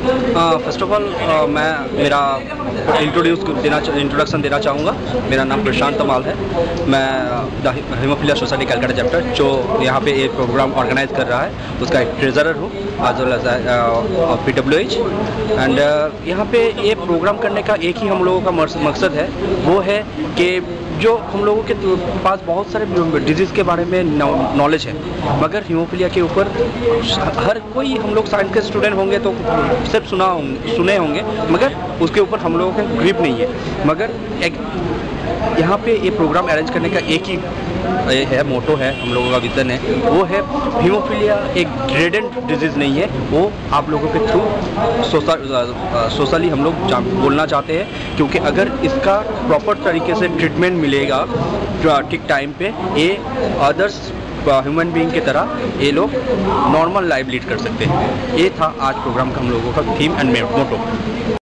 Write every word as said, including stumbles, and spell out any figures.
First of all मैं मेरा introduce देना इंट्रोडक्शन देना चाहूँगा। मेरा नाम प्रशांत तमाल है। मैं the haemophilia society Calcutta chapter जो यहाँ पे एक प्रोग्राम ऑर्गेनाइज कर रहा है उसका एक ट्रेजरर हूँ as well as P W H. And यहाँ पे ये प्रोग्राम करने का एक ही हम लोगों का मकसद है, वो है कि जो हम लोगों के पास बहुत सारे डिजीज़ के बारे में नॉलेज है, मगर हीमोफीलिया के ऊपर हर कोई, हम लोग साइंस के स्टूडेंट होंगे तो सिर्फ सुना होंगे सुने होंगे, मगर उसके ऊपर हम लोगों का ग्रिप नहीं है। मगर एक यहाँ पे ये प्रोग्राम अरेंज करने का एक ही ये है, मोटो है, हम लोगों का विजन है, वो है हीमोफीलिया एक ड्रेडेंट डिजीज़ नहीं है। वो आप लोगों के थ्रू सोशली हम लोग बोलना चाहते हैं, क्योंकि अगर इसका प्रॉपर तरीके से ट्रीटमेंट मिलेगा ठीक टाइम पे, ये अदर्स ह्यूमन बीइंग की तरह ये लोग नॉर्मल लाइफ लीड कर सकते हैं। ये था आज प्रोग्राम का हम लोगों का थीम एंड मोटो।